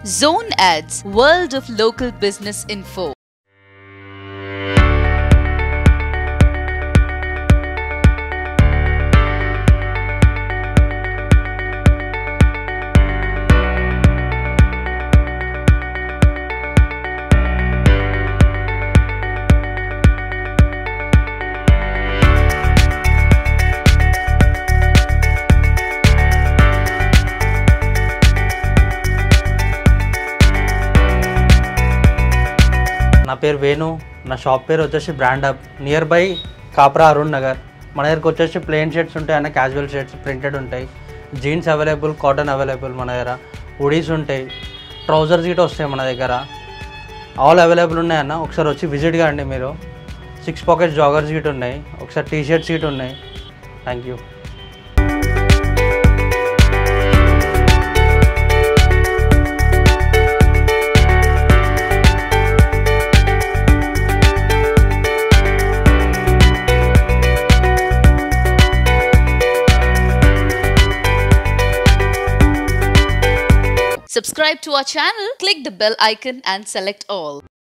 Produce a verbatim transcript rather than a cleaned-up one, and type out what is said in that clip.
Zone Ads, World of Local Business Info. నా పేరు వేణు. నా షాప్ పేరు వచ్చేసి brand up, near by Kapra Arun Nagar. మన దగ్గరకు వచ్చేసి ప్లెయిన్ షర్ట్స్ ఉంటాయి అన్న, క్యాజువల్ షర్ట్స్ ప్రింటెడ్ ఉంటాయి, జీన్స్ అవైలబుల్, కాటన్ అవైలబుల్ మన దగ్గర, హుడీస్ ఉంటాయి, ట్రౌజర్స్ గిట్ వస్తాయి మన దగ్గర, ఆల్ అవైలబుల్ ఉన్నాయన్న. ఒకసారి వచ్చి విజిట్ కాండి మీరు. సిక్స్ పాకెట్స్ జాగర్స్ గిట్ ఉన్నాయి, ఒకసారి టీ షర్ట్స్ గిట్ ఉన్నాయి. Thank you. Subscribe to our channel, click the bell icon and select all.